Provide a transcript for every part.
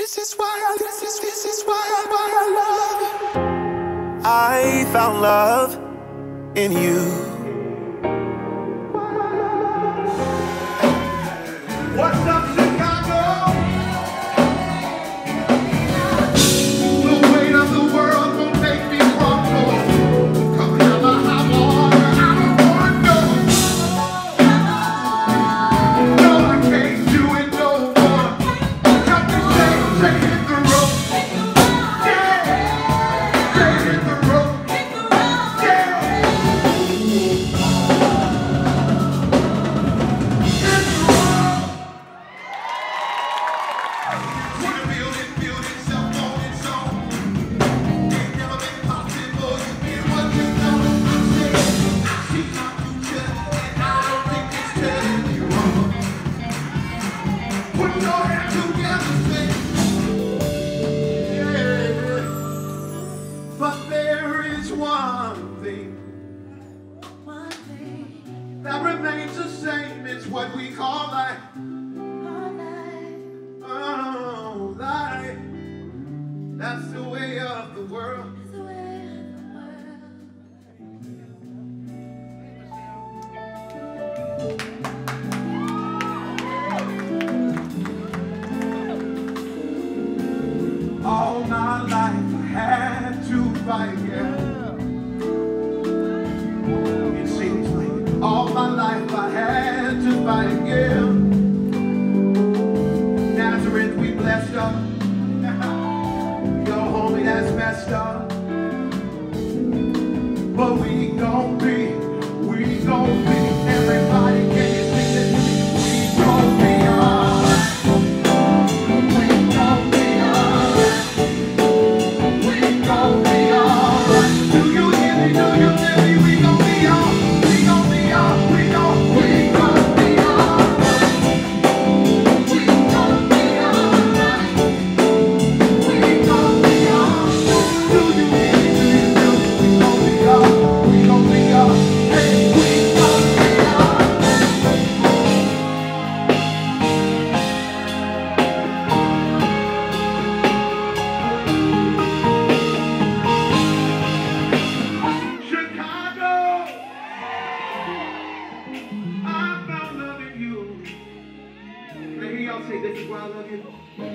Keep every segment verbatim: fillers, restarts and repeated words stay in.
This is why I, this is, this is why I, why I love you. I found love in you. What's up, Chicago? The weight of the world won't make me crumble. Come hell or high water, I don't wanna know. No, I can't do it no more. Got me saying, take it the road. Yeah, take it the road. Yeah. Wanna build it, build itself on its own. Ain't never been possible, you get what you know. I say, I see my future, and I don't think it's telling me wrong. Put your hands together, say, yeah. But there is one thing that remains the same. It's what we call life. Oh, life. That's the way of the world. All my life I had to fight, yeah. In cities like all my life I had to fight, yeah. Nazareth, we blessed up. Yo, homie, that's messed up. But we gon' be, we gon' be. Everybody, can you sing this with me? We gon' be alright. We gon' be alright. We gon' be alright. Do you hear me? Do you hear me? We gon' be alright. We gon' be alright. We gon' we gon' be alright. We gon' be alright. We gon' be alright. Do you hear me? Do you feel me? We gon' be alright. We gon' be alright. Hey, we gon' be alright. Chicago, I found love in you. Maybe y'all say, this is why I love you.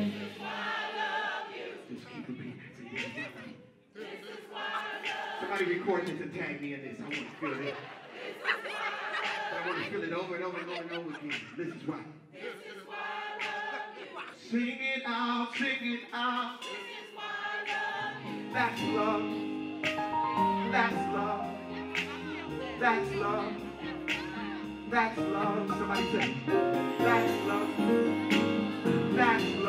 Just keep repeating. Somebody record this and tag me in this. I want to feel it. I want to feel it over and over and over and over again. This is why. Sing it out, sing it out. That's love. That's love. That's love. That's love. Somebody say, that's love. That's love.